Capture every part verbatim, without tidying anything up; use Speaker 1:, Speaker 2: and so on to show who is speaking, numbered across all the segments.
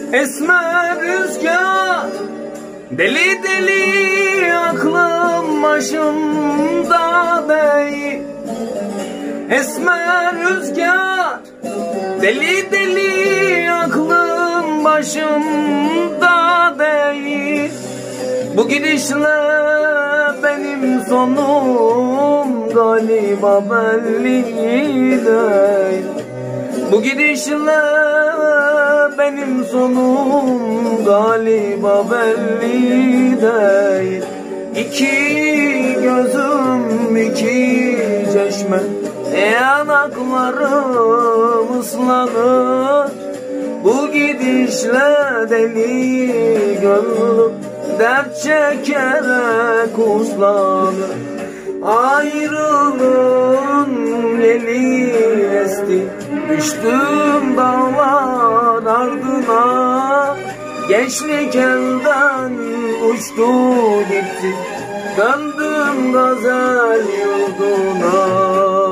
Speaker 1: Esmer rüzgar, deli deli aklım başımda değil. Esmer rüzgar, deli deli aklım başımda değil. Bu gidişle benim sonum galiba belli değil. Bu gidişle benim sonum galiba belli değil. İki gözüm iki çeşme, yanaklarım ıslanır. Bu gidişle deli gönlüm dert çekerek uslanır. Ayrılığın yeli esti, düştüm dağlar ardına. Gençlik elden uçtu gitti, döndüm gazel yurduna.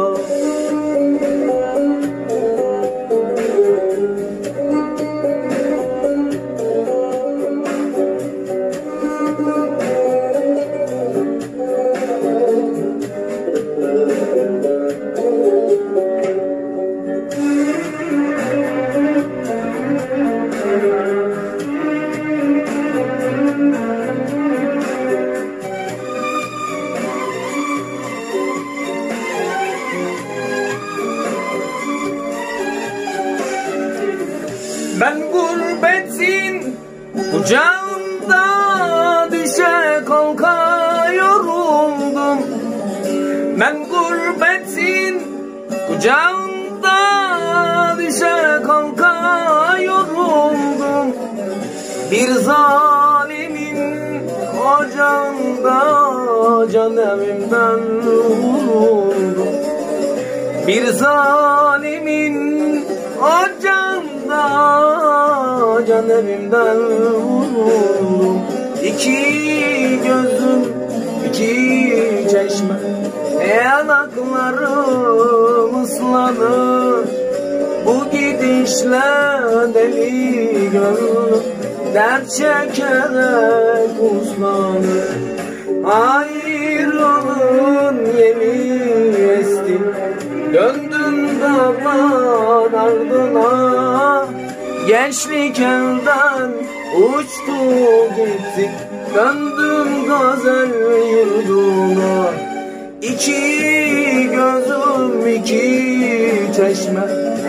Speaker 1: Ben gurbetin kucağında düşe kalka yoruldum. Ben gurbetin kucağında düşe kalka yoruldum. Bir zalimin ocağında can evimden vuruldum. Bir zalimin ocağında can evimden vuruldum. İki gözüm iki çeşme, yanaklarım ıslanır. Bu gidişle deli gönlüm dert çekerek uslanır. Ayrılığın yeli esti, döndüm dağlar ardına. Gençlik elden uçtu gitti, döndüm gazel yurduna. İki gözüm iki çeşme,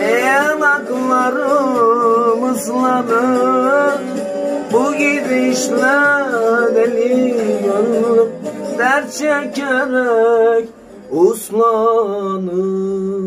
Speaker 1: yanaklarım ıslanır. Bu gidişle deli gönlüm dert çekerek uslanır.